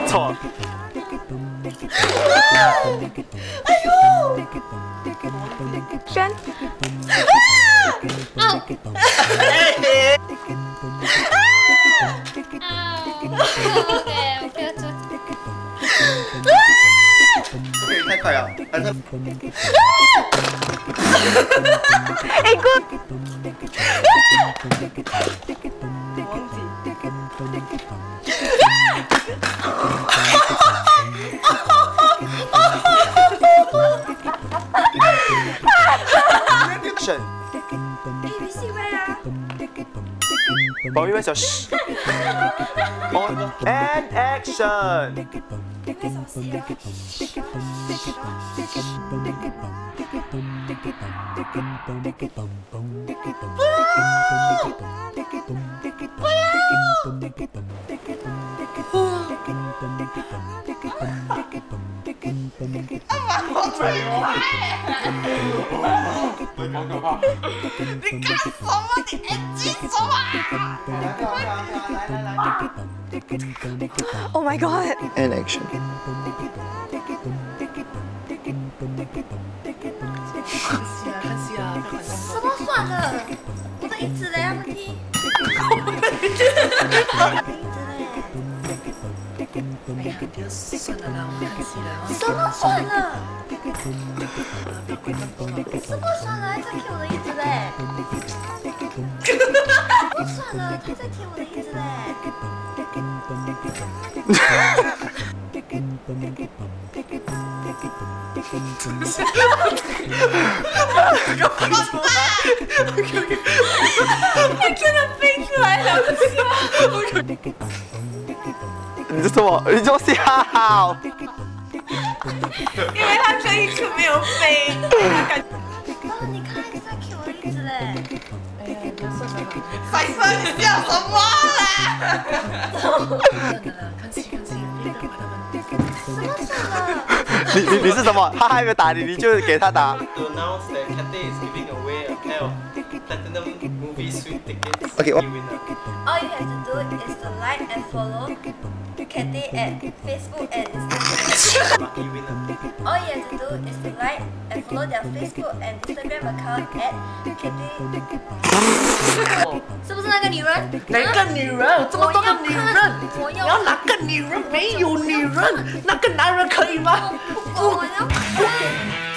错。 哎呦！ 轩， 太快了， 哎哥， 神， ABC where？ 保育位小嘘。On and action。 你会什么戏啊？你干什么？你急什么 ？Oh my god！ And action。 看戏啊！什么算了？我的椅子嘞，阿木提。哎呀，算了啦，我们看戏了。什么算了？什么算了？还在踢我的椅子嘞？算了，他在踢我的椅子嘞。你真的飞出来了， 你这什么？你这么笑？ 因为他这一次没有飞。然后你看你在踢我的椅子嘞。哎呀，你要算了。彩色，你叫什么啦？看戏看戏，什么算了？ 你是什么？他还没有打你，你就給他打。 To announce that Cathay is giving away a pair of platinum movie suite tickets. Okay, to the winner. All you have to do is to like and follow Cathay at Facebook and Instagram. Lucky winner. All you have to do is to like and follow their Facebook and Instagram account at Cathay. 是不是那个女人？ 哪个女人？有这么多个女人？ 我要你要哪个女人？没有女人，那个男人可以吗？ 我要看。